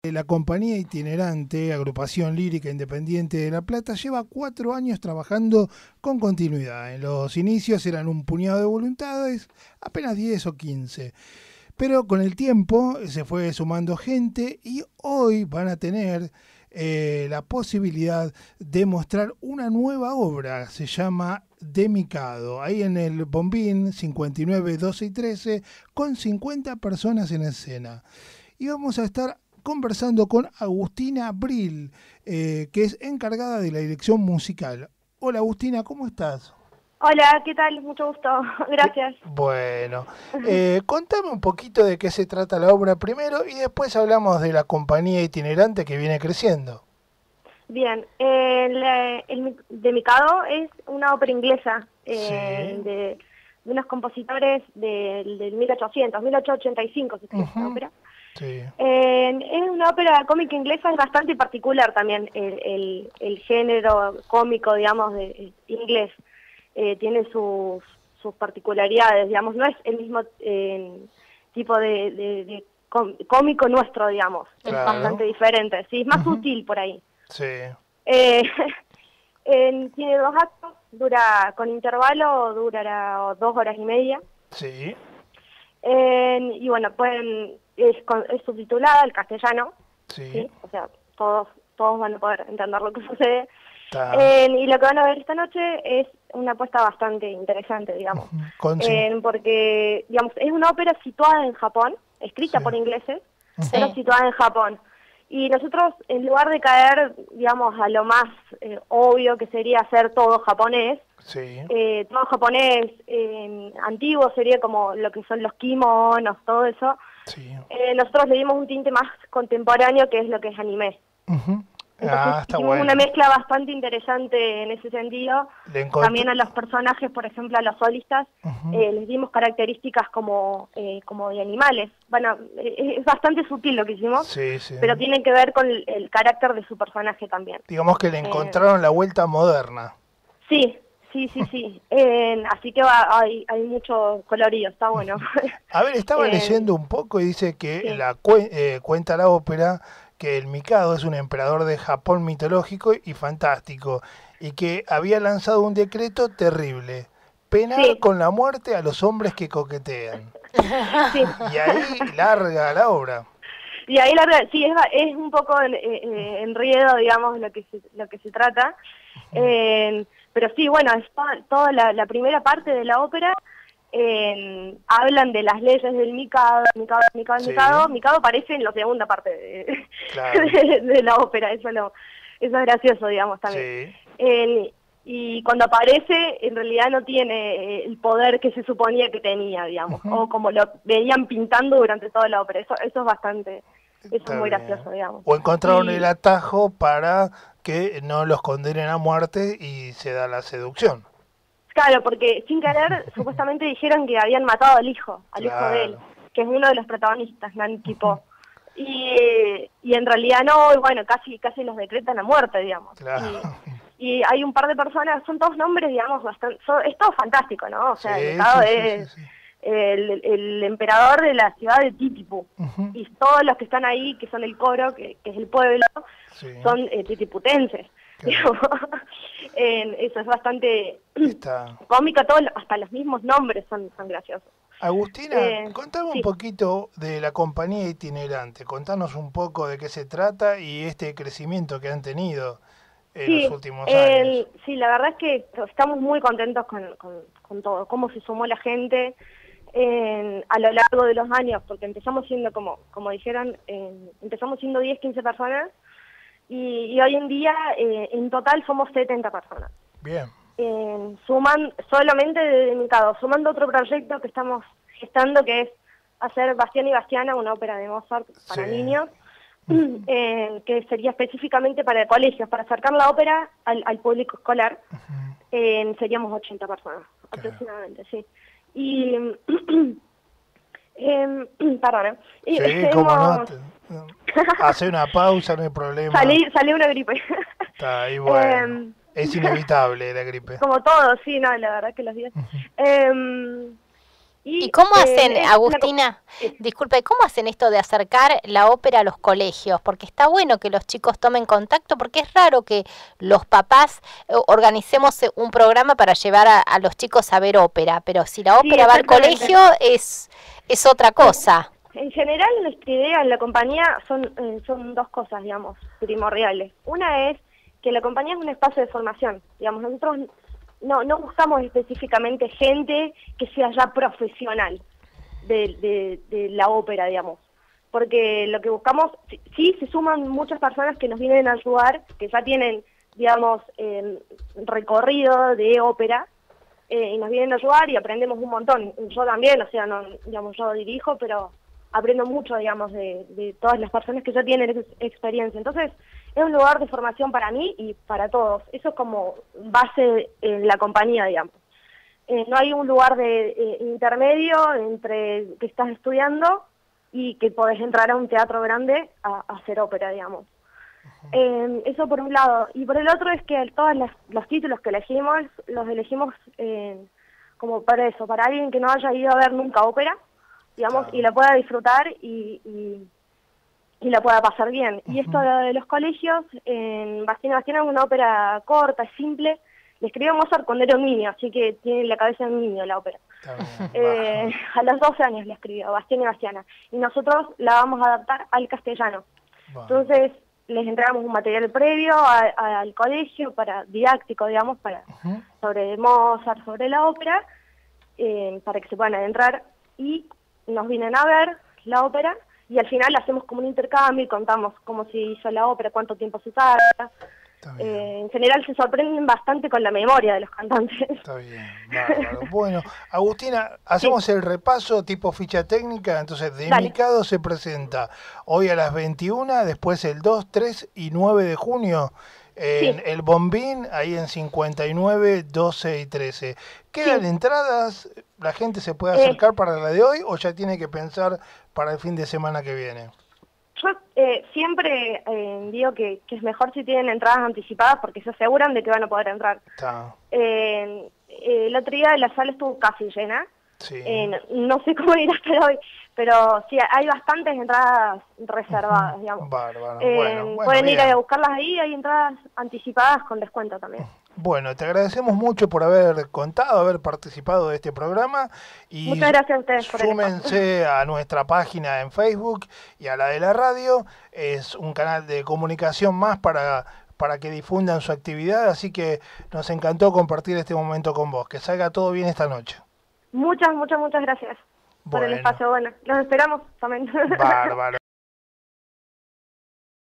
La compañía itinerante, agrupación lírica independiente de La Plata, lleva 4 años trabajando con continuidad. En los inicios eran un puñado de voluntades, apenas 10 o 15. Pero con el tiempo se fue sumando gente y hoy van a tener la posibilidad de mostrar una nueva obra. Se llama De Mikado, ahí en el Bombín 59, 12 y 13, con 50 personas en escena. Y vamos a estar conversando con Agustina Brill, que es encargada de la dirección musical. Hola Agustina, ¿cómo estás? Hola, ¿qué tal? Mucho gusto. Gracias. Bueno, contame un poquito de qué se trata la obra primero y después hablamos de la compañía itinerante que viene creciendo. Bien, De Mikado es una ópera inglesa Sí. de unos compositores del 1885 se escribió esta Ujú. ópera. Sí. Es una ópera cómica inglesa, es bastante particular también el género cómico, digamos, inglés. Tiene sus particularidades, digamos, no es el mismo tipo de cómico nuestro, digamos, es Claro. bastante diferente, sí, es más Ujú. sutil por ahí. Sí. Eh, Tiene 2 actos, con intervalo, durará 2 horas y media. Sí. Y bueno, es subtitulada al castellano, Sí. ¿sí? O sea, todos van a poder entender lo que sucede. Está. Y lo que van a ver esta noche es una apuesta bastante interesante, digamos, Ujú. Con cinco. porque, digamos, es una ópera situada en Japón, escrita Sí. por ingleses, pero Ujú. Sí, situada en Japón. Y nosotros, en lugar de caer, digamos, a lo más obvio que sería hacer Sí. todo japonés antiguo, sería como lo que son los kimonos, todo eso, Sí. nosotros le dimos un tinte más contemporáneo, que es lo que es anime. Ujú. Entonces Ah, está hicimos una bueno. mezcla bastante interesante en ese sentido. Le encontré. También a los personajes, por ejemplo, a los solistas, Ujú. les dimos características como de animales. Bueno, es bastante sutil lo que hicimos, Sí, sí. pero tiene que ver con el carácter de su personaje también. Digamos que le Eh, encontraron la vuelta moderna. sí, sí. Así que hay mucho colorido, está bueno. A ver, estaba Eh, leyendo un poco y dice que sí, cuenta la ópera que el Mikado es un emperador de Japón mitológico y fantástico y que había lanzado un decreto terrible: penar sí, con la muerte a los hombres que coquetean. sí. Y ahí larga la obra. Y ahí la verdad, sí, es un poco enredo, digamos, lo que se trata. Pero sí, bueno, es toda la primera parte de la ópera. Hablan de las leyes del Sí, Mikado aparece en la segunda parte de, claro. de la ópera, eso es gracioso, digamos, también. Sí. Eh, y cuando aparece, en realidad no tiene el poder que se suponía que tenía, digamos, Ujú. o como lo venían pintando durante toda la ópera. Eso es Está muy bien. gracioso, digamos. O encontraron el Y atajo para que no los condenen a muerte y se da la seducción. claro, porque sin querer, supuestamente dijeron que habían matado al hijo de él, Claro. que es uno de los protagonistas, Nanki Po. Y en realidad no, y bueno, casi los decretan a muerte, digamos. Y, Claro. y hay un par de personas, son todos nombres, digamos, bastante, es todo fantástico, ¿no? O sea, el Sí, Mikado sí, sí, sí, es sí. el emperador de la ciudad de Titipu. Ujú. Y todos los que están ahí, que son el coro, que es el pueblo, Sí, son titiputenses. claro. Digamos. Eso es bastante Está. cómica, hasta los mismos nombres son graciosos. Agustina, Eh, contame un sí, poquito de la compañía itinerante. Contanos un poco de qué se trata y este crecimiento que han tenido en los sí, últimos años. sí, la verdad es que estamos muy contentos con todo, cómo se sumó la gente a lo largo de los años, porque empezamos siendo, como dijeron, empezamos siendo 10 15 personas, y hoy en día en total somos 70 personas. Bien. Suman solamente de Mikado, sumando otro proyecto que estamos gestando, que es hacer Bastián y Bastiana, una ópera de Mozart Sí. para niños, que sería específicamente para colegios, para acercar la ópera al público escolar. Ujú. Seríamos 80 personas Claro. aproximadamente, sí. Y, perdón, y Sí, cómo no. hemos... Hace una pausa, no hay problema. salí una gripe. Está ahí, bueno. Em, Es inevitable la gripe. Como todo, sí, no, la verdad que los días. Ujú. Eh, ¿Y cómo hacen, Agustina, sí. disculpe, cómo hacen esto de acercar la ópera a los colegios? Porque está bueno que los chicos tomen contacto, porque es raro que los papás organicemos un programa para llevar a los chicos a ver ópera, pero si la ópera va al colegio es otra cosa. En general, nuestra idea en la compañía son dos cosas, digamos, primordiales. Una es que la compañía es un espacio de formación, digamos, nosotros no buscamos específicamente gente que sea ya profesional de la ópera, digamos, porque lo que buscamos, sí se suman muchas personas que nos vienen a ayudar, que ya tienen, digamos, recorrido de ópera, y nos vienen a ayudar y aprendemos un montón. Yo también, o sea, no, digamos, yo dirijo, pero aprendo mucho, digamos, de todas las personas que ya tienen experiencia. Entonces, es un lugar de formación para mí y para todos. Eso es como base en la compañía, digamos. No hay un lugar de intermedio entre que estás estudiando y que podés entrar a un teatro grande a hacer ópera, digamos. Eso por un lado. Y por el otro es que todos los títulos que elegimos, los elegimos como para eso, para alguien que no haya ido a ver nunca ópera, digamos, y la pueda disfrutar y la pueda pasar bien. Y esto de los colegios, en Bastián y Bastián es una ópera corta, simple. Le escribió Mozart cuando era un niño, así que tiene la cabeza de un niño la ópera. A los 12 años la escribió, Bastián y Bastiana. Y nosotros la vamos a adaptar al castellano. Entonces, les entregamos un material previo al colegio, didáctico, digamos, sobre Mozart, sobre la ópera, para que se puedan adentrar. Y nos vienen a ver la ópera, y al final hacemos como un intercambio y contamos cómo se hizo la ópera, cuánto tiempo se tarda. En general se sorprenden bastante con la memoria de los cantantes. Está bien, bárbaro. Bueno, Agustina, hacemos el repaso tipo ficha técnica. Entonces, De Mikado se presenta hoy a las 21, después el 2, 3 y 9 de junio en el Bombín, ahí en 59, 12 y 13. ¿Quedan entradas? ¿La gente se puede acercar para la de hoy o ya tiene que pensar para el fin de semana que viene? Yo siempre digo que es mejor si tienen entradas anticipadas porque se aseguran de que van a poder entrar. El otro día la sala estuvo casi llena. No sé cómo irá hasta hoy, pero sí, hay bastantes entradas reservadas, digamos. Bárbaro. Pueden ir a buscarlas ahí, hay entradas anticipadas con descuento también. Bueno, te agradecemos mucho por haber contado, haber participado de este programa. Y muchas gracias a ustedes por súmense a nuestra página en Facebook y a la de la radio. Es un canal de comunicación más para que difundan su actividad, así que nos encantó compartir este momento con vos. Que salga todo bien esta noche. Muchas gracias por el espacio. Bueno, los esperamos también. Bárbaro.